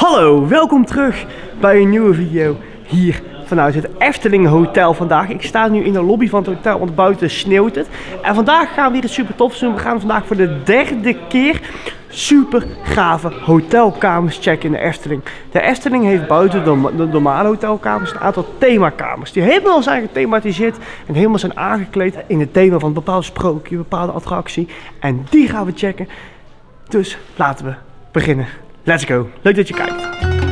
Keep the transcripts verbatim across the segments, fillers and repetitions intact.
Hallo, welkom terug bij een nieuwe video hier vanuit het Efteling Hotel vandaag. Ik sta nu in de lobby van het hotel, want buiten sneeuwt het. En vandaag gaan we weer een super tof doen. We gaan vandaag voor de derde keer super gave hotelkamers checken in de Efteling. De Efteling heeft buiten de, de normale hotelkamers een aantal themakamers. Die helemaal zijn gethematiseerd en helemaal zijn aangekleed in het thema van een bepaald sprookje, een bepaalde attractie. En die gaan we checken. Dus laten we beginnen. Let's go. Leuk dat je kijkt.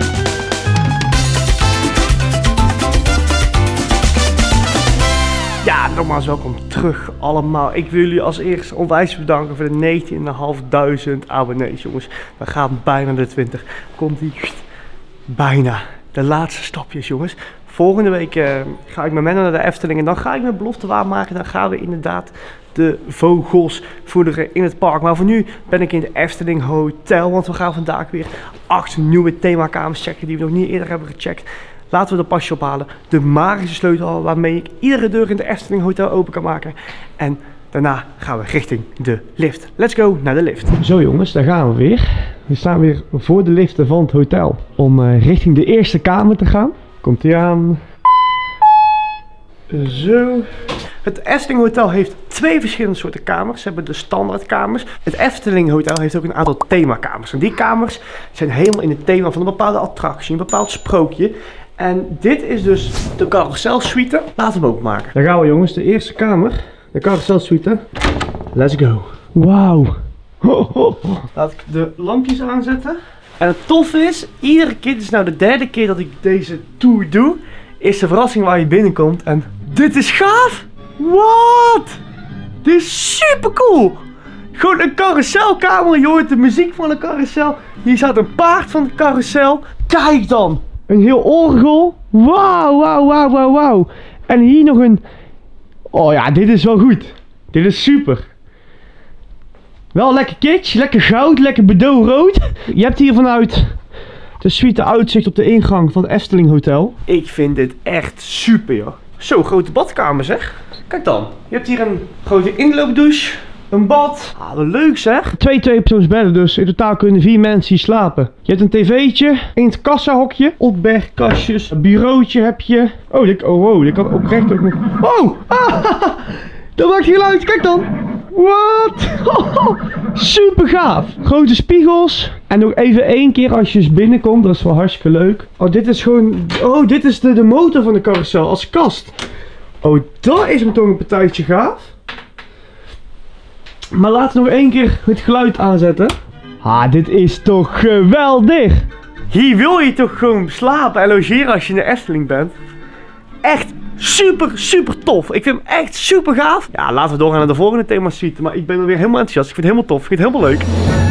Ja, nogmaals welkom terug allemaal. Ik wil jullie als eerste onwijs bedanken voor de negentienduizend abonnees, jongens. We gaan bijna de twintig. Komt die bijna. De laatste stapjes, jongens. Volgende week uh, ga ik met Menno naar de Efteling en dan ga ik mijn belofte waarmaken. Dan gaan we inderdaad de vogels voederen in het park. Maar voor nu ben ik in de Efteling Hotel, want we gaan vandaag weer acht nieuwe themakamers checken die we nog niet eerder hebben gecheckt. Laten we de pasje ophalen. De magische sleutel waarmee ik iedere deur in de Efteling Hotel open kan maken. En daarna gaan we richting de lift. Let's go naar de lift. Zo jongens, daar gaan we weer. We staan weer voor de liften van het hotel om uh, richting de eerste kamer te gaan. Komt ie aan. Zo. Het Efteling Hotel heeft twee verschillende soorten kamers. Ze hebben de standaardkamers. Het Efteling Hotel heeft ook een aantal themakamers. En die kamers zijn helemaal in het thema van een bepaalde attractie, een bepaald sprookje. En dit is dus de carouselsuite. Laten we hem openmaken. Daar gaan we jongens, de eerste kamer. De carouselsuite. Let's go. Wauw. Laat ik de lampjes aanzetten. En het toffe is, iedere keer, dit is nou de derde keer dat ik deze tour doe, is de verrassing waar je binnenkomt. En dit is gaaf. Wat? Dit is super cool. Gewoon een carouselkamer. Je hoort de muziek van de carousel. Hier staat een paard van de carousel. Kijk dan. Een heel orgel. Wauw, wauw, wauw, wauw, wauw. En hier nog een... Oh ja, dit is wel goed. Dit is super. Wel lekker kitsch, lekker goud, lekker bedoelrood. Je hebt hier vanuit de suite uitzicht op de ingang van het Efteling Hotel. Ik vind dit echt super, joh. Zo, grote badkamer zeg. Kijk dan. Je hebt hier een grote inloopdouche. Een bad. Ah, wat leuk zeg. Twee tweepersoonsbedden, dus in totaal kunnen vier mensen hier slapen. Je hebt een tv'tje, een kassahokje, opbergkastjes, een bureautje heb je. Oh, dit, oh wow, dit kan oprecht ook nog. Oh, ah, dat maakt geluid, kijk dan. Wat? Oh, super gaaf. Grote spiegels. En nog even één keer als je eens binnenkomt, dat is wel hartstikke leuk. Oh, dit is gewoon, oh, dit is de, de motor van de carousel als kast. Oh, dat is hem toch een partijtje gaaf. Maar laten we nog één keer het geluid aanzetten. Ah, dit is toch geweldig. Hier wil je toch gewoon slapen en logeren als je in de Efteling bent. Echt super, super tof. Ik vind hem echt super gaaf. Ja, laten we doorgaan naar de volgende thema suite. Maar ik ben er weer helemaal enthousiast. Ik vind het helemaal tof. Ik vind het helemaal leuk.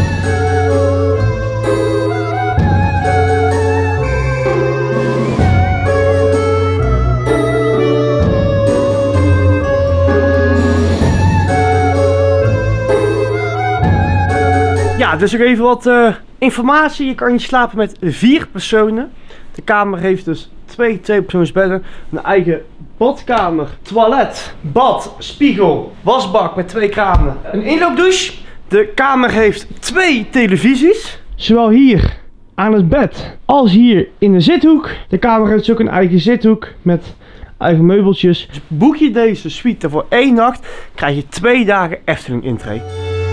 Ja, dus ook even wat uh, informatie. Je kan hier slapen met vier personen. De kamer heeft dus twee tweepersoonsbedden, een eigen badkamer, toilet, bad, spiegel, wasbak met twee kranen, een inloopdouche. De kamer heeft twee televisies, zowel hier aan het bed als hier in de zithoek. De kamer heeft dus ook een eigen zithoek met eigen meubeltjes. Dus boek je deze suite voor één nacht, krijg je twee dagen Efteling intree.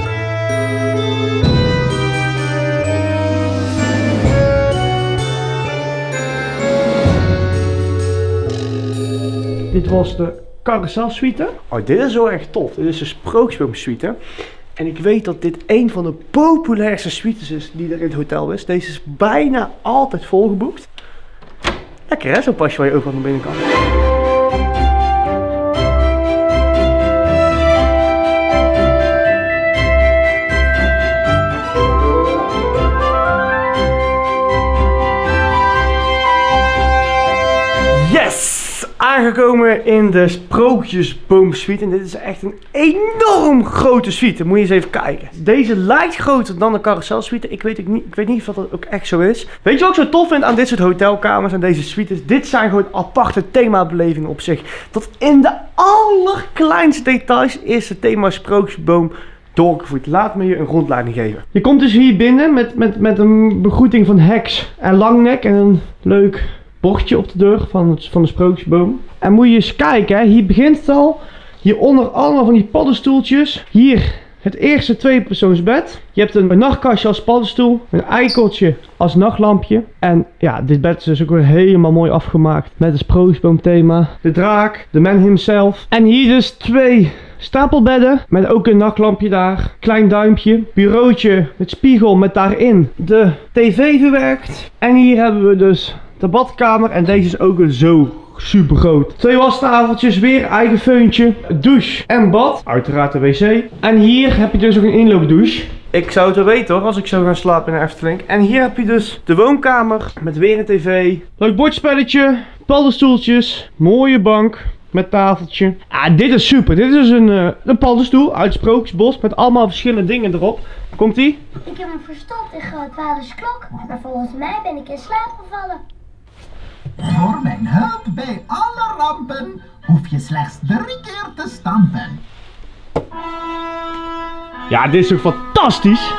Dit was de carouselsuite. Oh, dit is wel echt tof. Dit is de Sprookjesboomsuite. En ik weet dat dit een van de populairste suites is die er in het hotel is. Deze is bijna altijd volgeboekt. Lekker hè, zo'n pasje waar je overal naar binnen kan. Yes! Aangekomen in de Sprookjesboomsuite. En dit is echt een enorm grote suite. Moet je eens even kijken. Deze lijkt groter dan de carouselsuite. Ik weet, niet, ik weet niet of dat ook echt zo is. Weet je wat ik zo tof vind aan dit soort hotelkamers en deze suites? Dit zijn gewoon aparte themabelevingen op zich. Tot in de allerkleinste details is het thema Sprookjesboom doorgevoerd. Laat me je een rondleiding geven. Je komt dus hier binnen met, met, met een begroeting van heks en langnek en een leuk bordje op de deur van, het, van de sprookjesboom. En moet je eens kijken, hè, hier begint het al. Hieronder allemaal van die paddenstoeltjes. Hier het eerste tweepersoonsbed. Je hebt een nachtkastje als paddenstoel. Een eikeltje als nachtlampje. En ja, dit bed is dus ook weer helemaal mooi afgemaakt. Met het sprookjesboomthema. De draak, de man himself. En hier dus twee stapelbedden. Met ook een nachtlampje daar. Klein duimpje. Bureautje met spiegel met daarin de tv verwerkt. En hier hebben we dus de badkamer. En deze is ook zo super groot. Twee wastafeltjes, weer eigen feuntje, douche en bad. Uiteraard de wc. En hier heb je dus ook een inloopdouche. Ik zou het wel weten hoor, als ik zou gaan slapen in de Efteling. En hier heb je dus de woonkamer met weer een tv. Leuk bordspelletje, paddenstoeltjes, mooie bank met tafeltje. Ah, dit is super. Dit is dus een, uh, een paddenstoel uit het Sprookjesbos met allemaal verschillende dingen erop. Komt-ie? Ik heb hem verstopt in grootvaders klok, maar volgens mij ben ik in slaap gevallen. Voor mijn hulp bij alle rampen hoef je slechts drie keer te stampen. Ja, dit is ook fantastisch.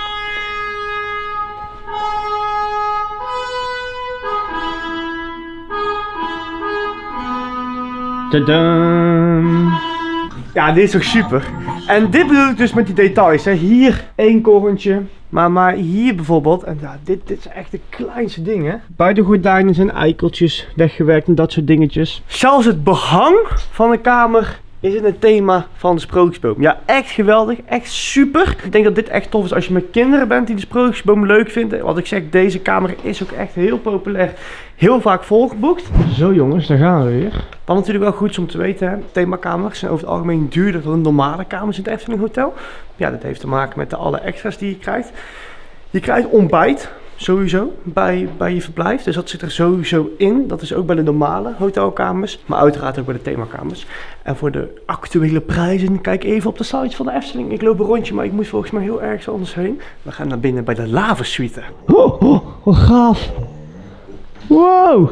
Tadam. Ja, dit is ook super. En dit bedoel ik dus met die details. Hè. Hier één korrentje. Maar, maar hier bijvoorbeeld, en ja, dit, dit zijn echt de kleinste dingen. Bij de gordijnen zijn eikeltjes weggewerkt en dat soort dingetjes. Zelfs het behang van de kamer is in het thema van de sprookjesboom. Ja, echt geweldig. Echt super. Ik denk dat dit echt tof is als je met kinderen bent die de sprookjesboom leuk vinden. Wat ik zeg, deze kamer is ook echt heel populair. Heel vaak volgeboekt. Zo jongens, daar gaan we weer. Wat natuurlijk wel goed is om te weten, hè. Themakamers zijn over het algemeen duurder dan normale kamers in het Efteling Hotel. Ja, dat heeft te maken met de alle extra's die je krijgt. Je krijgt ontbijt. Sowieso bij, bij je verblijf. Dus dat zit er sowieso in. Dat is ook bij de normale hotelkamers. Maar uiteraard ook bij de themakamers. En voor de actuele prijzen, kijk even op de site van de Efteling. Ik loop een rondje, maar ik moet volgens mij heel ergens anders heen. We gaan naar binnen bij de Lavasuite. Oh, oh, wat gaaf. Wow.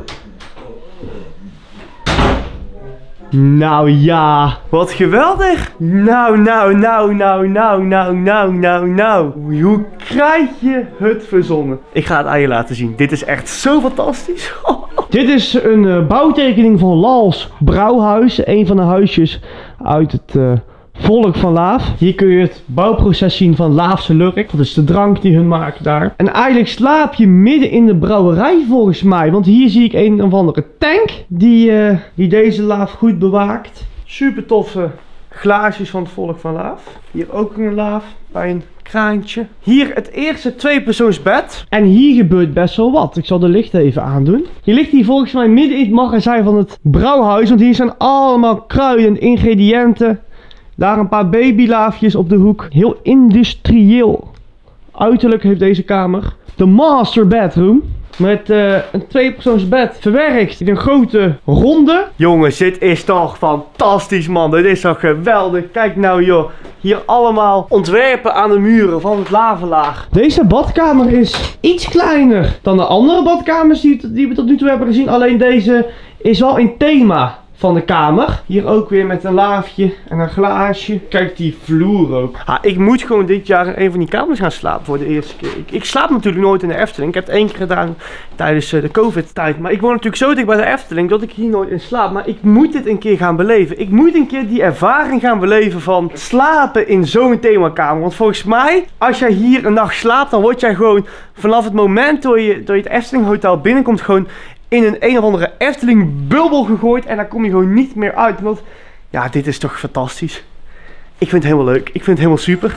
Nou ja, wat geweldig. Nou, nou, nou, nou, nou, nou, nou, nou, nou. Hoe krijg je het verzonnen? Ik ga het aan je laten zien. Dit is echt zo fantastisch. Dit is een uh, bouwtekening van Lals Brouwhuis. Een van de huisjes uit het uh, volk van Laaf. Hier kun je het bouwproces zien van Laafse Lurk. Dat is de drank die hun maken daar. En eigenlijk slaap je midden in de brouwerij volgens mij. Want hier zie ik een of andere tank die, uh, die deze Laaf goed bewaakt. Super toffe glaasjes van het volk van Laaf. Hier ook een Laaf bij een kraantje. Hier het eerste tweepersoonsbed. En hier gebeurt best wel wat. Ik zal de lichten even aandoen. Je ligt hier volgens mij midden in het magazijn van het brouwhuis. Want hier zijn allemaal kruiden en ingrediënten. Daar een paar babylaafjes op de hoek. Heel industrieel uiterlijk heeft deze kamer. De master bedroom. Met uh, een tweepersoonsbed verwerkt in een grote ronde. Jongens, dit is toch fantastisch man. Dit is toch geweldig. Kijk nou joh. Hier allemaal ontwerpen aan de muren van het lavalaag. Deze badkamer is iets kleiner dan de andere badkamers die, die we tot nu toe hebben gezien. Alleen deze is wel in thema van de kamer. Hier ook weer met een laafje en een glaasje. Kijk die vloer ook. Ah, ik moet gewoon dit jaar in een van die kamers gaan slapen voor de eerste keer. Ik, ik slaap natuurlijk nooit in de Efteling. Ik heb het één keer gedaan tijdens uh, de COVID tijd. Maar ik woon natuurlijk zo dicht bij de Efteling dat ik hier nooit in slaap. Maar ik moet dit een keer gaan beleven. Ik moet een keer die ervaring gaan beleven van slapen in zo'n themakamer. Want volgens mij, als jij hier een nacht slaapt, dan word jij gewoon vanaf het moment dat je, dat je het Efteling Hotel binnenkomt gewoon in een een of andere Efteling bubbel gegooid en daar kom je gewoon niet meer uit. Want ja, dit is toch fantastisch. Ik vind het helemaal leuk. Ik vind het helemaal super.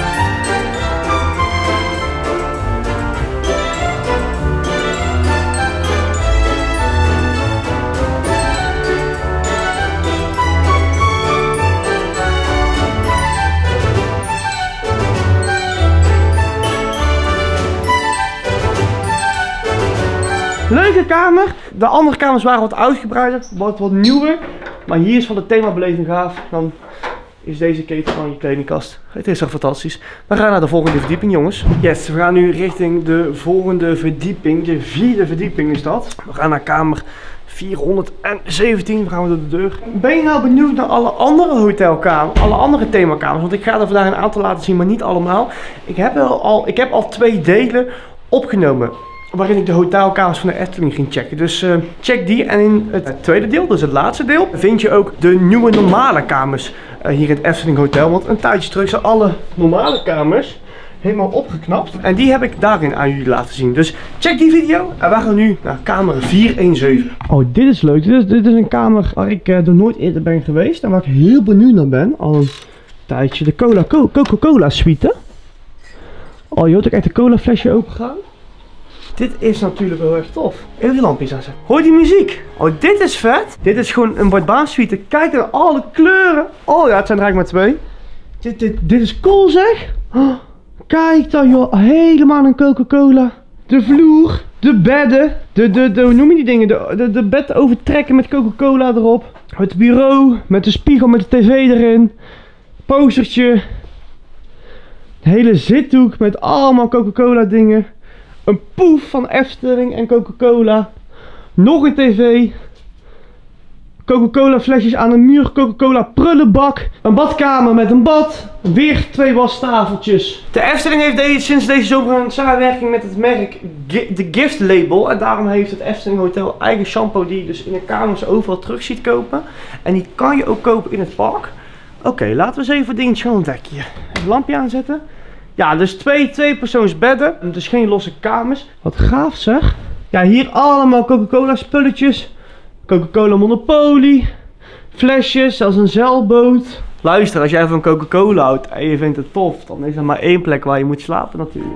Leuke kamer. De andere kamers waren wat uitgebreider, wat, wat nieuwer. Maar hier is van de themabeleving gaaf. Dan is deze keten van je kledingkast. Het is toch fantastisch. We gaan naar de volgende verdieping, jongens. Yes, we gaan nu richting de volgende verdieping. De vierde verdieping is dat. We gaan naar kamer vierhonderdzeventien, we gaan we door de deur. Ben je nou benieuwd naar alle andere hotelkamers, alle andere themakamers? Want ik ga er vandaag een aantal laten zien, maar niet allemaal. Ik heb al, ik heb al twee delen opgenomen, waarin ik de hotelkamers van de Efteling ging checken. Dus uh, check die. En in het tweede deel, dus het laatste deel, vind je ook de nieuwe normale kamers uh, hier in het Efteling Hotel. Want een tijdje terug zijn alle normale kamers helemaal opgeknapt. En die heb ik daarin aan jullie laten zien. Dus check die video. En we gaan nu naar kamer vierhonderdzeventien. Oh, dit is leuk. Dit is, dit is een kamer waar ik uh, nog nooit eerder ben geweest. En waar ik heel benieuwd naar ben. Al een tijdje. De cola, co Coca-Cola suite. Oh, je hoort ook echt een cola flesje open gaan. Dit is natuurlijk wel echt tof. Even die lampjes aanzetten. Hoor die muziek? Oh, dit is vet. Dit is gewoon een barbaan-suite. Kijk naar alle kleuren. Oh ja, het zijn er eigenlijk maar twee. Dit, dit, dit is cool zeg. Oh, kijk dan joh. Helemaal een Coca-Cola. De vloer. De bedden. De, de, de, hoe noem je die dingen? De, de, de bed overtrekken met Coca-Cola erop. Het bureau. Met de spiegel met de tv erin. Postertje. De hele zithoek met allemaal Coca-Cola dingen. Een poef van Efteling en Coca-Cola. Nog een tv. Coca-Cola flesjes aan de muur. Coca-Cola prullenbak. Een badkamer met een bad. Weer twee wastafeltjes. De Efteling heeft deze, sinds deze zomer een samenwerking met het merk The Gift Label. En daarom heeft het Efteling Hotel eigen shampoo die je dus in de kamers overal terug ziet kopen. En die kan je ook kopen in het park. Oké, okay, laten we eens even het dingetje gaan ontdekken. Even het lampje aanzetten. Ja, dus twee tweepersoons bedden. Dus geen losse kamers. Wat gaaf zeg. Ja, hier allemaal Coca-Cola spulletjes. Coca-Cola Monopoly. Flesjes, zelfs een zeilboot. Luister, als jij van Coca-Cola houdt en je vindt het tof, dan is er maar één plek waar je moet slapen natuurlijk.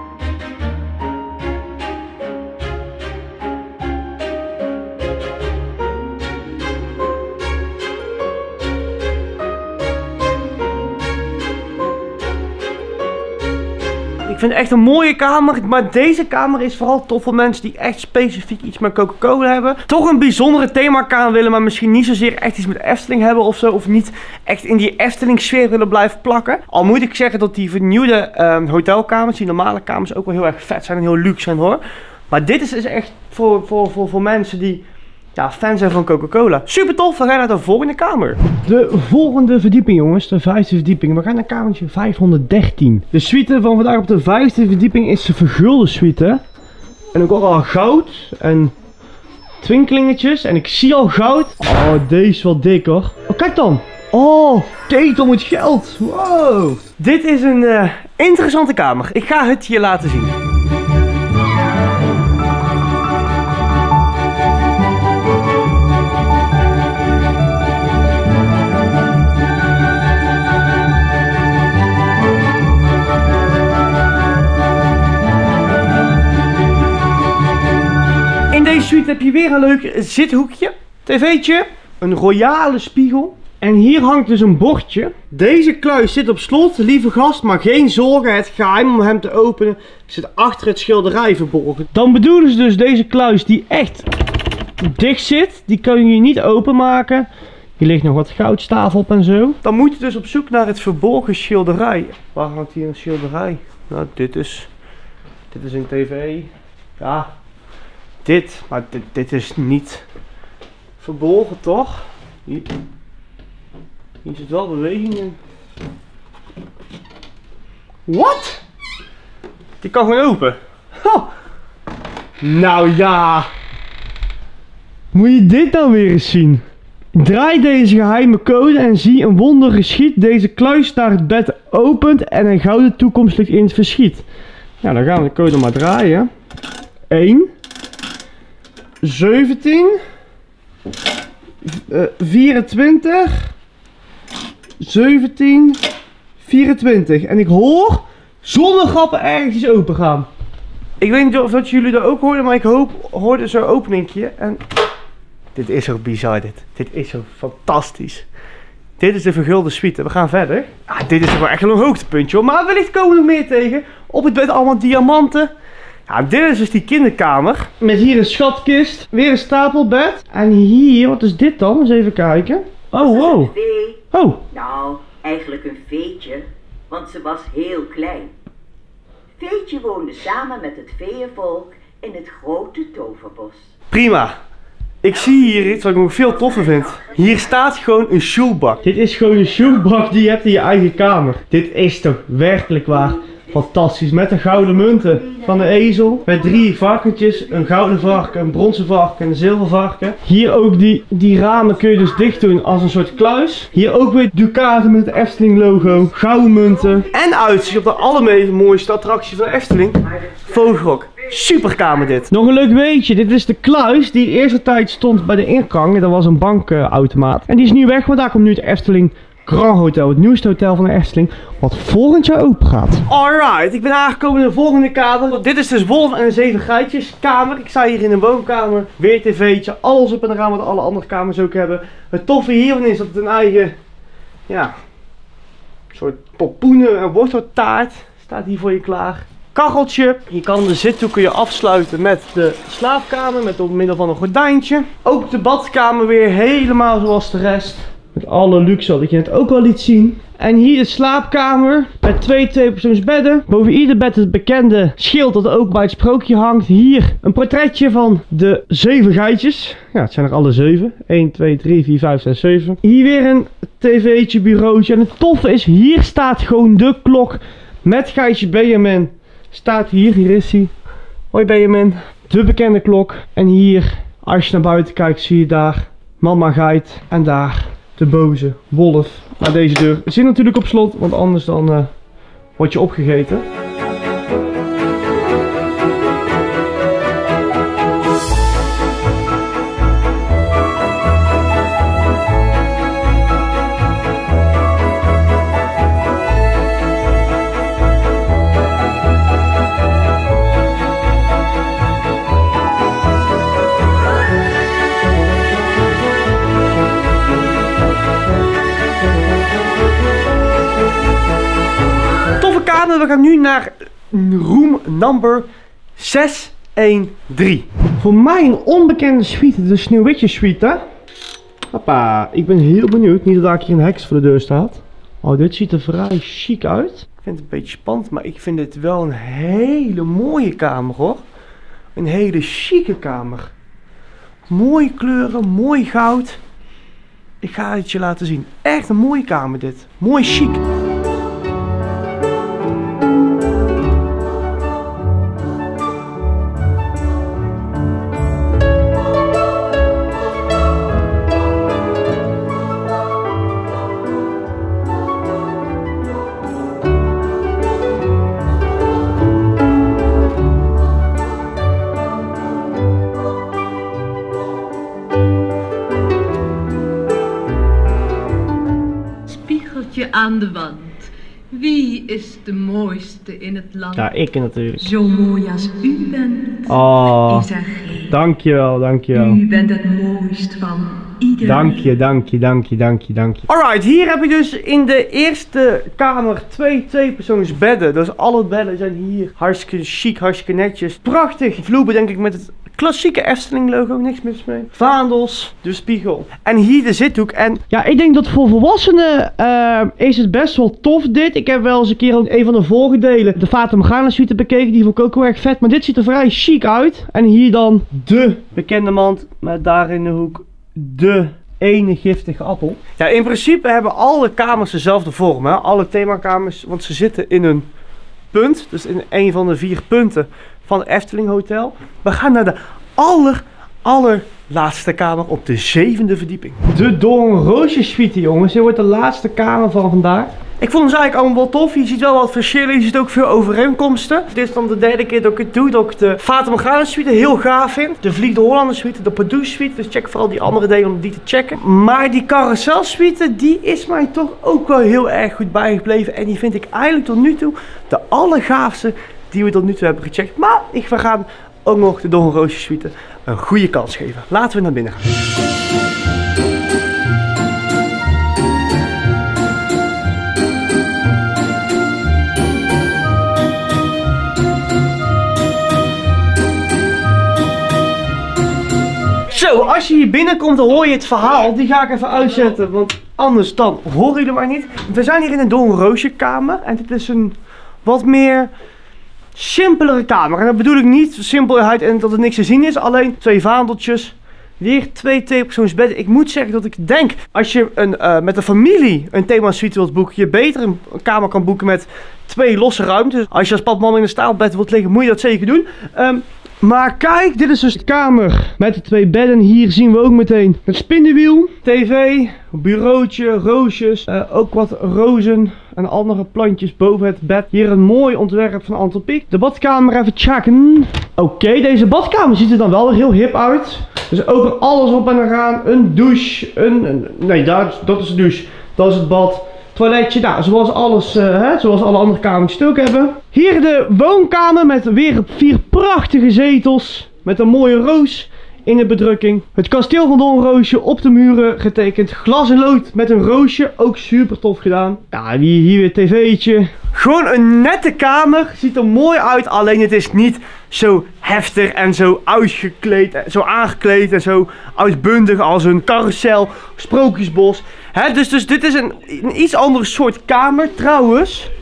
Ik vind het echt een mooie kamer, maar deze kamer is vooral tof voor mensen die echt specifiek iets met Coca-Cola hebben. Toch een bijzondere themakamer willen, maar misschien niet zozeer echt iets met Efteling hebben of zo. Of niet echt in die Efteling sfeer willen blijven plakken. Al moet ik zeggen dat die vernieuwde uh, hotelkamers, die normale kamers ook wel heel erg vet zijn en heel luxe zijn hoor. Maar dit is dus echt voor, voor, voor, voor mensen die ja, fan zijn van Coca-Cola. Super tof, we gaan naar de volgende kamer. De volgende verdieping jongens, de vijfde verdieping. We gaan naar kamertje vijfhonderddertien. De suite van vandaag op de vijfde verdieping is de vergulde suite. En ook al goud en twinkelingetjes. En ik zie al goud. Oh, deze is wel dik hoor. Oh, kijk dan. Oh, ketel met geld. Wow. Dit is een uh, interessante kamer. Ik ga het je laten zien. In deze suite heb je weer een leuk zithoekje, tv'tje, een royale spiegel. En hier hangt dus een bordje. Deze kluis zit op slot, lieve gast, maar geen zorgen, het geheim om hem te openen zit achter het schilderij verborgen. Dan bedoelen ze dus deze kluis die echt dicht zit, die kun je niet openmaken. Hier ligt nog wat goudstaaf op en zo. Dan moet je dus op zoek naar het verborgen schilderij. Waar hangt hier een schilderij? Nou, dit is, dit is een tv. Ja. Dit, maar dit, dit is niet verborgen toch? Hier, hier zit wel beweging in. Wat? Die kan gewoon open. Oh. Nou ja. Moet je dit nou weer eens zien? Draai deze geheime code en zie een wonder geschiet. Deze kluis naar het bed opent en een gouden toekomst ligt in het verschiet. Nou, dan gaan we de code maar draaien. één. zeventien, uh, vierentwintig, zeventien, vierentwintig. En ik hoor zonder grappen ergens iets open gaan. Ik weet niet of dat jullie dat ook hoorden, maar ik hoop, hoorde zo'n openingje. En dit is zo bizar dit. Dit is zo fantastisch. Dit is de vergulde suite. We gaan verder. Ah, dit is toch wel echt een hoogtepuntje hoor. Maar wellicht komen we nog meer tegen. Op het bed allemaal diamanten. Ja, dit is dus die kinderkamer. Met hier een schatkist. Weer een stapelbed. En hier, wat is dit dan? Eens even kijken. Oh, wow. Een vee. Oh. Nou, eigenlijk een veetje. Want ze was heel klein. Veetje woonde samen met het veeënvolk in het grote toverbos. Prima. Ik zie hier iets wat ik nog veel toffer vind. Hier staat gewoon een shoebak. Dit is gewoon een shoebak die je hebt in je eigen kamer. Dit is toch werkelijk waar fantastisch. Met de gouden munten van de ezel. Met drie varkentjes. Een gouden varken, een bronzen varken en een zilver varken. Hier ook die, die ramen kun je dus dicht doen als een soort kluis. Hier ook weer ducaten met het Efteling logo. Gouden munten. En uitzicht op de allermooiste attractie van de Efteling. Vogelrok. Superkamer dit. Nog een leuk weetje. Dit is de kluis die de eerste tijd stond bij de ingang. Dat was een bankautomaat. En die is nu weg, want daar komt nu het Efteling Grand Hotel. Het nieuwste hotel van de Efteling. Wat volgend jaar open gaat. Alright, ik ben aangekomen in de volgende kamer. Dit is dus Wolf en de Zeven Geitjes kamer. Ik sta hier in een woonkamer. Weer tv'tje. Alles op en eraan wat alle andere kamers ook hebben. Het toffe hiervan is dat het een eigen, ja, soort pompoenen en worteltaart staat hier voor je klaar. Kacheltje. Je kan de zithoek kun je afsluiten met de slaapkamer. Met door middel van een gordijntje. Ook de badkamer weer helemaal zoals de rest. Met alle luxe wat ik je net ook al liet zien. En hier de slaapkamer. Met twee tweepersoonsbedden. Boven ieder bed het bekende schild dat ook bij het sprookje hangt. Hier een portretje van de zeven geitjes. Ja, het zijn er alle zeven. één, twee, drie, vier, vijf, zes, zeven. Hier weer een tv'tje, bureautje. En het toffe is, hier staat gewoon de klok. Met Geitje Benjamin. Staat hier, hier is hij. Hoi Benjamin. De bekende klok. En hier, als je naar buiten kijkt, zie je daar Mama Geit. En daar de boze wolf naar deze deur. Het zit natuurlijk op slot, want anders dan uh, word je opgegeten. We gaan nu naar room number zes één drie. Voor mij een onbekende suite, de Sneeuwwitje suite, hè? Hoppa, ik ben heel benieuwd. Niet dat daar hier een heks voor de deur staat. Oh, dit ziet er vrij chic uit. Ik vind het een beetje spannend, maar ik vind dit wel een hele mooie kamer, hoor. Een hele chique kamer. Mooie kleuren, mooi goud. Ik ga het je laten zien. Echt een mooie kamer dit. Mooi chic. Aan de wand. Wie is de mooiste in het land? Ja, ik natuurlijk. Zo mooi als u bent. Oh, is er geen. Dankjewel, dankjewel. U bent het mooist van iedereen. Dank je, dank je, dank je, dank je, dank je. Alright, hier heb ik dus in de eerste kamer twee tweepersoonsbedden. Dus alle bedden zijn hier hartstikke chic, hartstikke netjes. Prachtig vloer, denk ik, met het klassieke Efteling logo, niks mis mee. Vaandels, de spiegel. En hier de zithoek. En ja, ik denk dat voor volwassenen uh, is het best wel tof dit. Ik heb wel eens een keer ook een van de vorige delen de Fata Morgana suite bekeken. Die vond ik ook heel erg vet. Maar dit ziet er vrij chic uit. En hier dan de bekende mand met daar in de hoek de ene giftige appel. Ja, in principe hebben alle kamers dezelfde vorm, hè? Alle themakamers, want ze zitten in een punt. Dus in een van de vier punten van het Efteling Hotel. We gaan naar de aller, allerlaatste kamer op de zevende verdieping. De Doornroosje suite, jongens. Dit wordt de laatste kamer van vandaag. Ik vond hem eigenlijk allemaal wel tof. Je ziet wel wat verschillen. Je ziet ook veel overeenkomsten. Dit is dan de derde keer dat ik het doe. Dat ik de Fata Morgana suite heel gaaf vind. De Vliegende Hollander suite. De Pardoes suite. Dus check vooral die andere delen om die te checken. Maar die Carousel suite, die is mij toch ook wel heel erg goed bijgebleven. En die vind ik eigenlijk tot nu toe de allergaafste die we tot nu toe hebben gecheckt. Maar ik we gaan ook nog de Doornroosje suite een goede kans geven. Laten we naar binnen gaan. Zo, als je hier binnenkomt, dan hoor je het verhaal. Die ga ik even uitzetten, want anders dan horen jullie maar niet. We zijn hier in een Doornroosje kamer. En dit is een wat meer simpelere kamer. En dat bedoel ik niet simpelheid en dat er niks te zien is. Alleen twee vaandeltjes, Weer twee tweepersoonsbedden. Ik moet zeggen dat ik denk, als je een, uh, met een familie een themasuite wilt boeken, je beter een kamer kan boeken met twee losse ruimtes. Als je als pap mama in een staalbed wilt liggen, moet je dat zeker doen. Um, maar kijk, dit is dus de kamer met de twee bedden. Hier zien we ook meteen het spinnenwiel, tv, bureautje, roosjes, uh, ook wat rozen en andere plantjes boven het bed. Hier een mooi ontwerp van Anton Pieck. De badkamer even checken. Oké, okay, deze badkamer ziet er dan wel heel hip uit. Dus ook er alles op en eraan. Een douche, een, een nee, daar, dat is de douche, dat is het bad. Toiletje, nou, zoals alles, uh, hè, zoals alle andere kamers ook hebben. Hier de woonkamer met weer vier prachtige zetels. Met een mooie roos in de bedrukking. Het kasteel van Doornroosje op de muren getekend. Glas en lood met een roosje, ook super tof gedaan. Ja, hier, hier weer tv'tje. Gewoon een nette kamer, ziet er mooi uit. Alleen het is niet zo heftig en zo uitgekleed, zo aangekleed en zo uitbundig als een carousel, sprookjesbos. He, dus, dus dit is een, een iets andere soort kamer. Trouwens,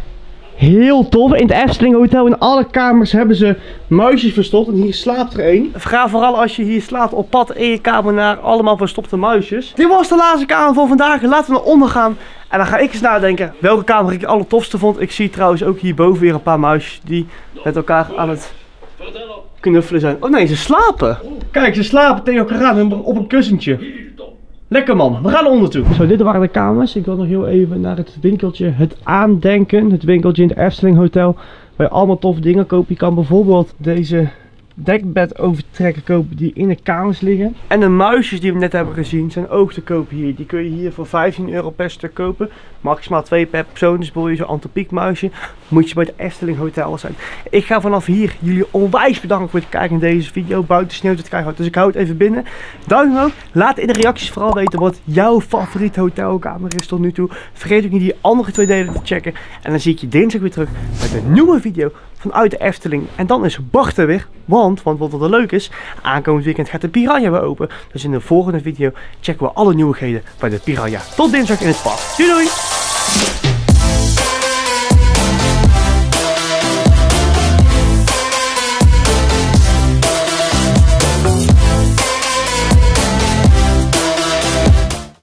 heel tof. In het Efteling Hotel in alle kamers hebben ze muisjes verstopt. En hier slaapt er één. Ga vooral als je hier slaapt op pad in je kamer naar allemaal verstopte muisjes. Dit was de laatste kamer voor vandaag. Laten we naar onder gaan. En dan ga ik eens nadenken welke kamer ik het allertofste vond. Ik zie trouwens ook hierboven weer een paar muisjes die met elkaar aan het knuffelen zijn. Oh nee, ze slapen. Kijk, ze slapen tegen elkaar aan op een kussentje. Lekker man, we gaan er onder toe. Zo, dit waren de kamers. Ik wil nog heel even naar het winkeltje Het Aandenken. Het winkeltje in het Efteling Hotel. Waar je allemaal toffe dingen koopt. Je kan bijvoorbeeld deze dekbed overtrekken kopen die in de kamers liggen. En de muisjes die we net hebben gezien zijn ook te kopen hier. Die kun je hier voor vijftien euro per stuk kopen. Maximaal twee per persoon. Dus wil je zo'n Anton Pieck muisje, moet je bij het Efteling Hotel zijn. Ik ga vanaf hier jullie onwijs bedanken voor het kijken in deze video. Buiten sneeuwt het keihard, dus ik hou het even binnen. Duim omhoog. Laat in de reacties vooral weten wat jouw favoriete hotelkamer is tot nu toe. Vergeet ook niet die andere twee delen te checken. En dan zie ik je dinsdag weer terug met een nieuwe video vanuit de Efteling. En dan is Bart er weer. Want, want wat er leuk is, aankomend weekend gaat de Piranha weer open. Dus in de volgende video checken we alle nieuwigheden bij de Piranha. Tot dinsdag in het park. Doei doei!